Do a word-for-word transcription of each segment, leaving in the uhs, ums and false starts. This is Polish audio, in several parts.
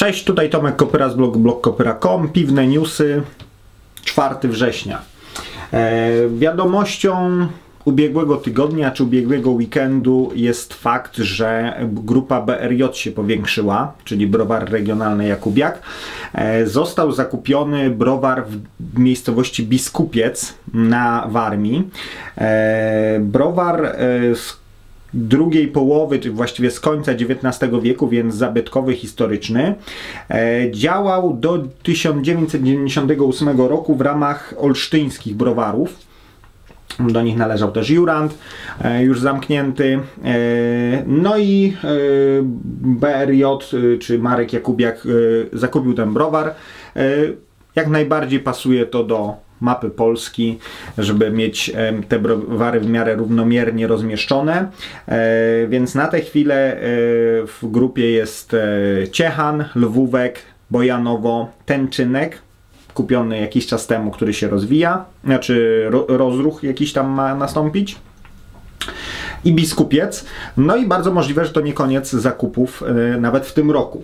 Cześć, tutaj Tomek Kopyra z blogu blog kopyra kropka com. Piwne newsy, czwartego września. E, wiadomością ubiegłego tygodnia czy ubiegłego weekendu jest fakt, że grupa B R J się powiększyła, czyli browar regionalny Jakubiak. E, został zakupiony browar w miejscowości Biskupiec na Warmii. E, browar e, z drugiej połowy, czy właściwie z końca dziewiętnastego wieku, więc zabytkowy, historyczny. E, działał do tysiąc dziewięćset dziewięćdziesiątego ósmego roku w ramach olsztyńskich browarów. Do nich należał też Jurand, e, już zamknięty. E, no i e, B R J, e, czy Marek Jakubiak e, zakupił ten browar. E, jak najbardziej pasuje to do mapy Polski, żeby mieć te browary w miarę równomiernie rozmieszczone. Więc na tę chwilę w grupie jest Ciechan, Lwówek, Bojanowo, Tęczynek, kupiony jakiś czas temu, który się rozwija, znaczy rozruch jakiś tam ma nastąpić, i Biskupiec. No i bardzo możliwe, że to nie koniec zakupów nawet w tym roku.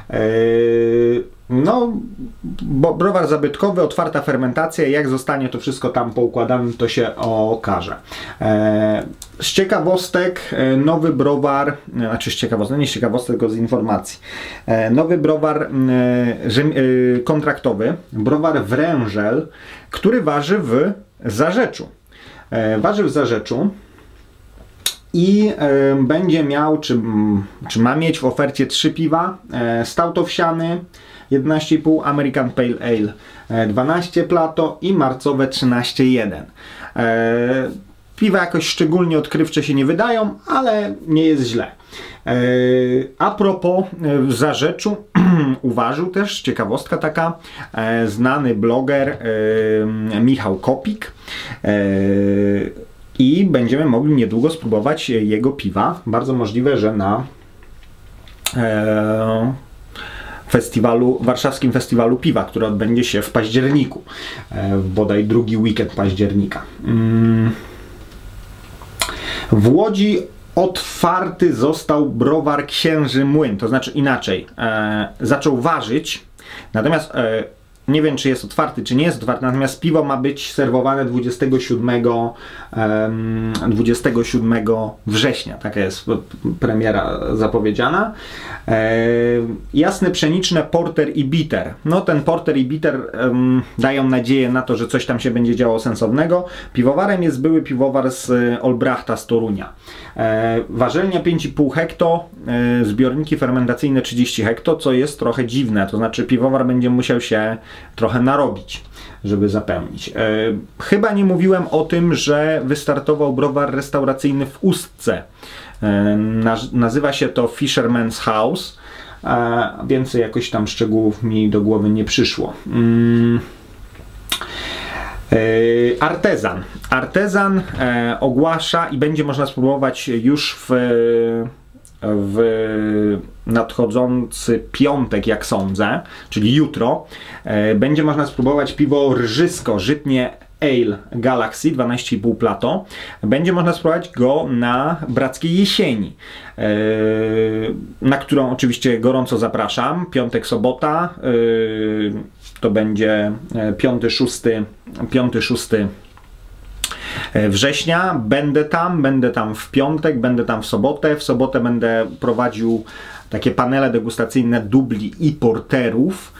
No, bo browar zabytkowy, otwarta fermentacja, jak zostanie to wszystko tam poukładane, to się okaże. E, z ciekawostek, nowy browar, znaczy z ciekawostek, nie z ciekawostek, tylko z informacji. E, nowy browar e, kontraktowy, browar Wrężel, który waży w Zarzeczu. E, waży w Zarzeczu. I y, będzie miał, czy, czy ma mieć w ofercie trzy piwa: e, stout owsiany jedenaście i pół, American Pale Ale e, dwanaście Plato i marcowe trzynaście jeden. E, piwa jakoś szczególnie odkrywcze się nie wydają, ale nie jest źle. E, a propos, w Zarzeczu uważył też, ciekawostka taka, e, znany bloger e, Michał Kopik. E, I będziemy mogli niedługo spróbować jego piwa. Bardzo możliwe, że na e, festiwalu, warszawskim festiwalu piwa, który odbędzie się w październiku. E, bodaj drugi weekend października. Mm. W Łodzi otwarty został browar Księży Młyn. To znaczy inaczej. E, zaczął ważyć. Natomiast e, nie wiem, czy jest otwarty, czy nie jest otwarty, natomiast piwo ma być serwowane dwudziestego siódmego września. Taka jest premiera zapowiedziana. E, jasne, pszeniczne, porter i bitter. No ten porter i bitter um, dają nadzieję na to, że coś tam się będzie działo sensownego. Piwowarem jest były piwowar z Olbrachta z Torunia. E, warzelnia pięć i pół hekto, e, zbiorniki fermentacyjne trzydzieści hekto, co jest trochę dziwne. To znaczy piwowar będzie musiał się trochę narobić, żeby zapełnić. E, chyba nie mówiłem o tym, że wystartował browar restauracyjny w Ustce. E, na, nazywa się to Fisherman's House, e, więcej jakoś tam szczegółów mi do głowy nie przyszło. Mm. E, Artezan. Artezan e, ogłasza i będzie można spróbować już w w nadchodzący piątek, jak sądzę, czyli jutro, e, będzie można spróbować piwo Rżysko, żytnie Ale Galaxy dwanaście i pół Plato. Będzie można spróbować go na Brackiej Jesieni, e, na którą oczywiście gorąco zapraszam. Piątek, sobota, e, to będzie piąty, szósty września. Będę tam, będę tam w piątek, będę tam w sobotę. W sobotę będę prowadził takie panele degustacyjne dubli i porterów.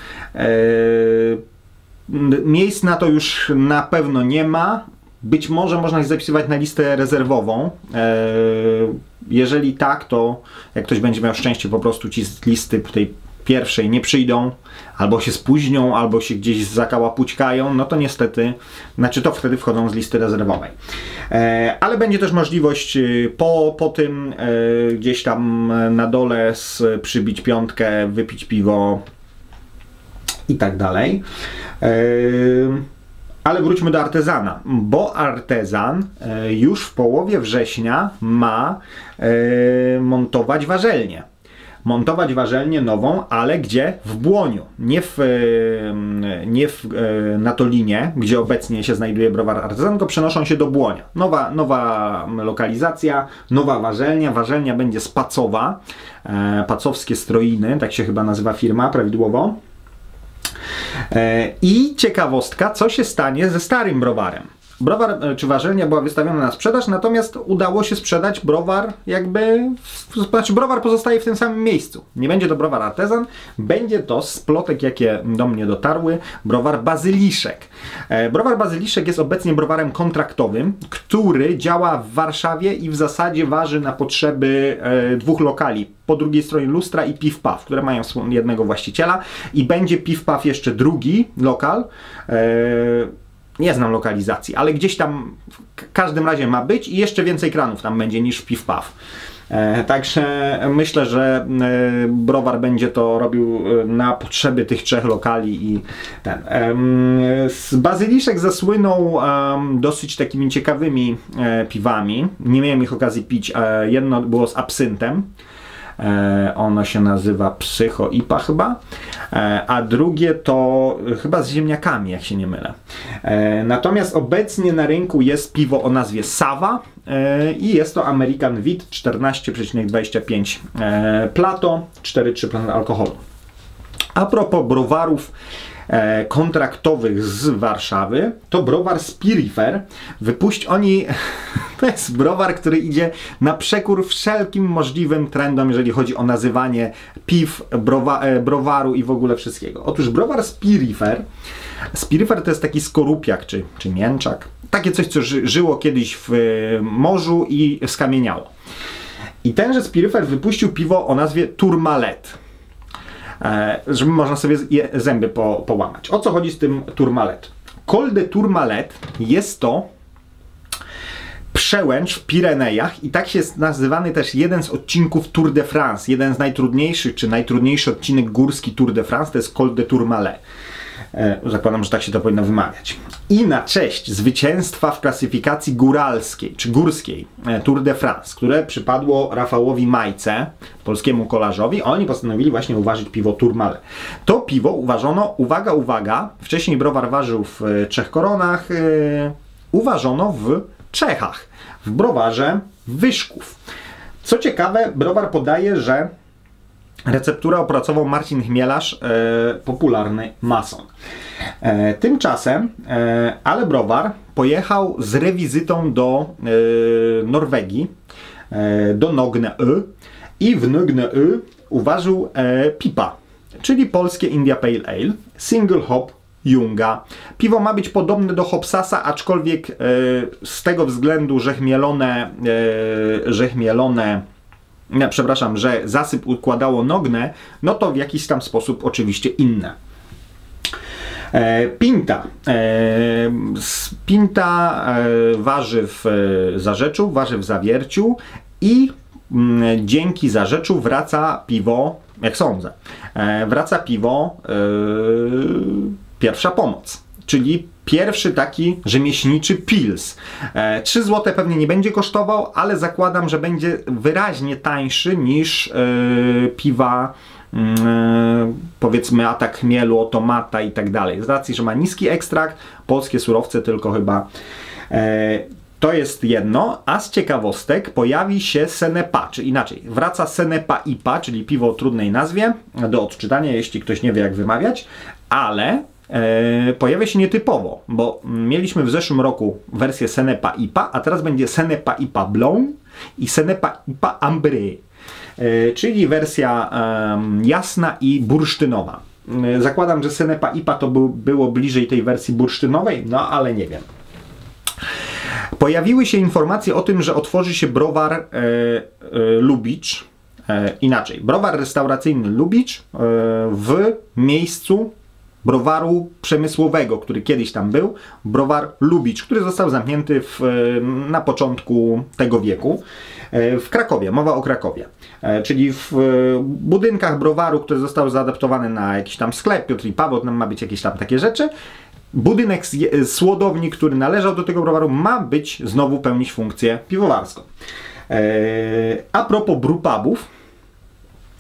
Miejsc na to już na pewno nie ma. Być może można się zapisywać na listę rezerwową. Jeżeli tak, to jak ktoś będzie miał szczęście, po prostu ci z listy tej pierwszej nie przyjdą, albo się spóźnią, albo się gdzieś zakałapućkają, no to niestety, znaczy to wtedy wchodzą z listy rezerwowej. E, ale będzie też możliwość po, po tym e, gdzieś tam na dole z, przybić piątkę, wypić piwo i tak dalej. E, ale wróćmy do Artezana, bo Artezan e, już w połowie września ma e, montować warzelnię. montować warzelnię nową, ale gdzie? W Błoniu, nie w, nie w Natolinie, gdzie obecnie się znajduje browar Artezan, tylko przenoszą się do Błonia. Nowa, nowa lokalizacja, nowa warzelnia, warzelnia będzie z Pacowa, Pacowskie Stroiny, tak się chyba nazywa firma prawidłowo. I ciekawostka, co się stanie ze starym browarem. Browar czy warzelnia była wystawiona na sprzedaż, natomiast udało się sprzedać browar jakby, znaczy browar pozostaje w tym samym miejscu. Nie będzie to browar Artezan, będzie to z plotek, jakie do mnie dotarły, browar Bazyliszek. Browar Bazyliszek jest obecnie browarem kontraktowym, który działa w Warszawie i w zasadzie waży na potrzeby dwóch lokali. Po drugiej stronie Lustra i Piw Paw, które mają jednego właściciela, i będzie Piw Paw jeszcze drugi lokal. Nie znam lokalizacji, ale gdzieś tam w każdym razie ma być i jeszcze więcej kranów tam będzie niż w Piw Paw. E, także myślę, że e, browar będzie to robił na potrzeby tych trzech lokali i ten. E, z Bazyliszek zasłynął e, dosyć takimi ciekawymi e, piwami. Nie miałem ich okazji pić. E, jedno było z absyntem. E, ono się nazywa Psycho I P A chyba, e, a drugie to chyba z ziemniakami, jak się nie mylę. E, natomiast obecnie na rynku jest piwo o nazwie Sava e, i jest to American Wheat czternaście przecinek dwadzieścia pięć e, Plato, cztery przecinek trzy procent alkoholu. A propos browarów e, kontraktowych z Warszawy, to browar Spirifer wypuść oni... To jest browar, który idzie na przekór wszelkim możliwym trendom, jeżeli chodzi o nazywanie piw, browa, browaru i w ogóle wszystkiego. Otóż browar Spirifer, Spirifer to jest taki skorupiak czy, czy mięczak. Takie coś, co ży, żyło kiedyś w morzu i skamieniało. I tenże Spirifer wypuścił piwo o nazwie Tourmalet. E, żeby można sobie je, zęby po, połamać. O co chodzi z tym Tourmalet? Col de Tourmalet jest to przełęcz w Pirenejach i tak jest nazywany też jeden z odcinków Tour de France. Jeden z najtrudniejszych, czy najtrudniejszy odcinek górski Tour de France to jest Col de Tourmalet. E, zakładam, że tak się to powinno wymawiać. I na cześć zwycięstwa w klasyfikacji góralskiej, czy górskiej e, Tour de France, które przypadło Rafałowi Majce, polskiemu kolarzowi, oni postanowili właśnie uważać piwo Tourmalet. To piwo uważono, uwaga, uwaga, wcześniej browar ważył w e, Trzech Koronach, e, uważono w Czechach, w browarze Wyszków. Co ciekawe, browar podaje, że recepturę opracował Marcin Chmielarz, e, popularny mason. E, tymczasem, e, ale browar pojechał z rewizytą do e, Norwegii, e, do Nogne-Ö i w Nogne-Ö uważał e, pipa, czyli polskie India Pale Ale, single hop Junga. Piwo ma być podobne do Hopsasa, aczkolwiek e, z tego względu, że chmielone, e, że chmielone, nie, przepraszam, że zasyp układało Nogne, no to w jakiś tam sposób oczywiście inne. E, pinta. E, pinta e, waży w e, zarzeczu, waży w zawierciu i m, dzięki zarzeczu wraca piwo, jak sądzę, e, wraca piwo e, Pierwsza pomoc, czyli pierwszy taki rzemieślniczy pils. E, trzy złote pewnie nie będzie kosztował, ale zakładam, że będzie wyraźnie tańszy niż e, piwa e, powiedzmy Atak Chmielu, Otomata i tak dalej. Z racji, że ma niski ekstrakt, polskie surowce tylko chyba. E, To jest jedno, a z ciekawostek pojawi się Senepa, czy inaczej, wraca Senepa I P A, czyli piwo o trudnej nazwie, do odczytania, jeśli ktoś nie wie jak wymawiać, ale e, pojawia się nietypowo, bo mieliśmy w zeszłym roku wersję Senepa I P A, a teraz będzie Senepa I P A Blanc i Senepa I P A Ambré, e, czyli wersja e, jasna i bursztynowa. E, zakładam, że Senepa I P A to był, było bliżej tej wersji bursztynowej, no ale nie wiem. Pojawiły się informacje o tym, że otworzy się browar e, e, Lubicz, e, inaczej, browar restauracyjny Lubicz e, w miejscu browaru przemysłowego, który kiedyś tam był, browar Lubicz, który został zamknięty w, na początku tego wieku e, w Krakowie, mowa o Krakowie. E, czyli w e, budynkach browaru, które zostały zaadaptowane na jakiś tam sklep, Piotr i Paweł, tam ma być jakieś tam takie rzeczy. Budynek słodowni, który należał do tego browaru, ma być znowu pełnić funkcję piwowarską. Eee, a propos brewpubów,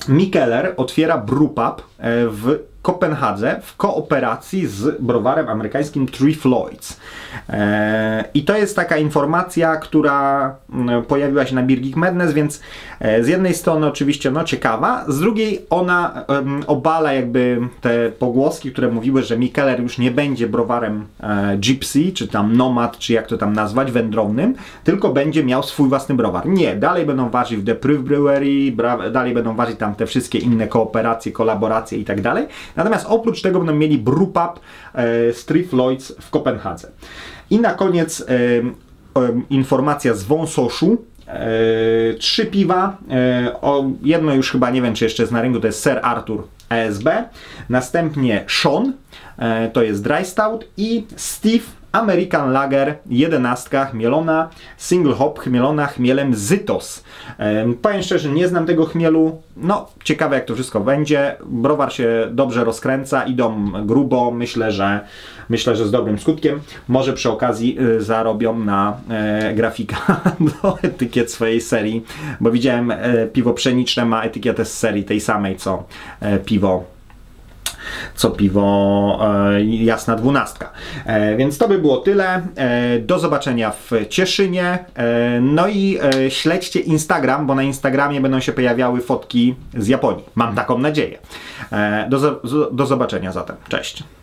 Mikkeller otwiera brewpub w Kopenhadze w kooperacji z browarem amerykańskim Three Floyds. I to jest taka informacja, która pojawiła się na Beer Geek Madness, więc z jednej strony oczywiście no ciekawa, z drugiej ona obala jakby te pogłoski, które mówiły, że Mikkeller już nie będzie browarem Gypsy, czy tam Nomad, czy jak to tam nazwać, wędrownym, tylko będzie miał swój własny browar. Nie, dalej będą ważyć w The Proof Brewery, dalej będą ważyć tam te wszystkie inne kooperacje, kolaboracje i tak dalej. Natomiast oprócz tego będą mieli brewpub e, z Three Floyds w Kopenhadze. I na koniec e, e, informacja z Wąsoszu. E, trzy piwa. E, o, jedno już chyba nie wiem, czy jeszcze jest na rynku, to jest Sir Arthur E S B. Następnie Sean, e, to jest Dry Stout i Steve American Lager jedenastka chmielona, single hop chmielona chmielem Zytos. E, powiem szczerze, nie znam tego chmielu, no ciekawe jak to wszystko będzie. Browar się dobrze rozkręca, idą grubo, myślę, że myślę, że z dobrym skutkiem. Może przy okazji y, zarobią na e, grafika do etykiet swojej serii, bo widziałem e, piwo pszeniczne ma etykietę z serii tej samej co e, piwo co piwo e, Jasna Dwunastka. E, więc to by było tyle. E, do zobaczenia w Cieszynie. E, no i e, śledźcie Instagram, bo na Instagramie będą się pojawiały fotki z Japonii. Mam taką nadzieję. E, do, do zobaczenia zatem. Cześć.